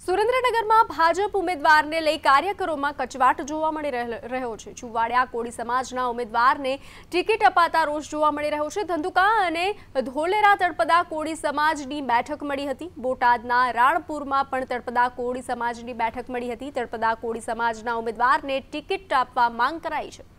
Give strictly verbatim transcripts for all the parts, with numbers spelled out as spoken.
સુરેન્દ્રનગરમાં ભાજપ ઉમેદવારને લઈ કાર્યકરોમાં કચવાટ જોવા મળી રહ્યો છે। ચુવાડિયા કોળી સમાજના ઉમેદવારને ટિકિટ અપાતા રોષ જોવા મળી રહ્યો છે। ધંધુકા અને ધોલેરા તળપદા કોળી સમાજની બેઠક મળી હતી। બોટાદના રાણપુરમાં પણ તળપદા કોળી સમાજની બેઠક મળી હતી। તળપદા કોળી સમાજના ઉમેદવારને ટિકિટ આપવા માંગ કરાઈ છે।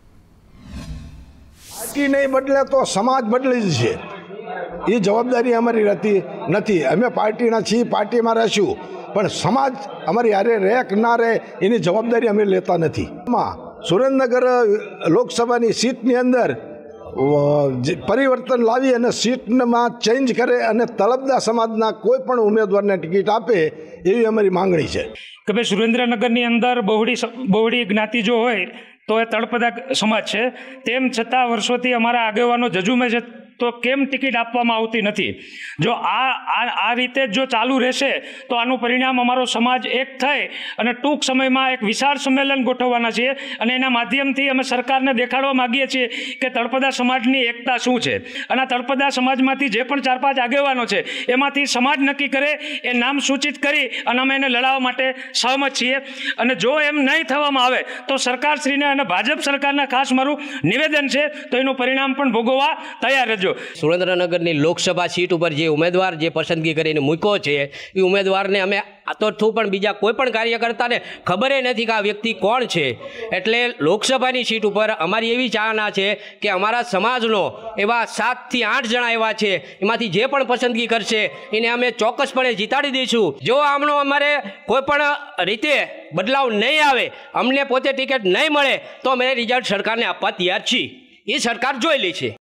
પાર્ટી નહીં બદલે તો સમાજ બદલી જશે, એ જવાબદારી અમારી રહેતી નથી। અમે પાર્ટીના છીએ, પાર્ટીમાં રહીશું, પણ સમાજ અમારી હારે રહે કે ના રહે એની જવાબદારી અમે લેતા નથી। સુરેન્દ્રનગર લોકસભાની સીટની અંદર પરિવર્તન લાવી અને સીટમાં ચેન્જ કરે અને તળપદા સમાજના કોઈ પણ ઉમેદવારને ટિકિટ આપે એવી અમારી માંગણી છે કે ભાઈ સુરેન્દ્રનગરની અંદર બહોળી બહોળી જ્ઞાતિ જો હોય તો એ તળપદા સમાજ છે। તેમ છતાં વર્ષોથી અમારા આગેવાનો જજુમે છે તો કેમ ટિકિટ આપવામાં આવતી નથી? જો આ આ રીતે જો ચાલુ રહેશે તો આનું પરિણામ અમારો સમાજ એક થઈ અને ટૂંક સમયમાં એક વિશાળ સંમેલન ગોઠવવાના છીએ અને એના માધ્યમથી અમે સરકારને દેખાડવા માગીએ છીએ કે તળપદા સમાજની એકતા શું છે। અને તળપદા સમાજમાંથી જે પણ ચાર પાંચ આગેવાનો છે એમાંથી સમાજ નક્કી કરે એ નામ સૂચિત કરી અને અમે એને લડાવવા માટે સહમત છીએ। અને જો એમ નહીં થવામાં આવે તો સરકારશ્રીને અને ભાજપ સરકારને ખાસ મારું નિવેદન છે તો એનું પરિણામ પણ ભોગવવા તૈયાર રહેજો। સુરેન્દ્રનગરની લોકસભા સીટ ઉપર જે ઉમેદવાર જે પસંદગી કરીને મૂક્યો છે એ ઉમેદવારને અમે આતો થયું, પણ બીજા કોઈ પણ કાર્યકર્તાને ખબર નથી કે આ વ્યક્તિ કોણ છે। એટલે લોકસભાની સીટ ઉપર અમારી એવી ચાહના છે કે અમારા સમાજનો એવા સાતથી આઠ જણા એવા છે, એમાંથી જે પણ પસંદગી કરશે એને અમે ચોક્કસપણે જીતાડી દઈશું। જો આમનો અમારે કોઈ પણ રીતે બદલાવ નહીં આવે, અમને પોતે ટિકિટ નહીં મળે તો અમે રિઝલ્ટ સરકારને આપવા તૈયાર છીએ, એ સરકાર જોઈ લે છે।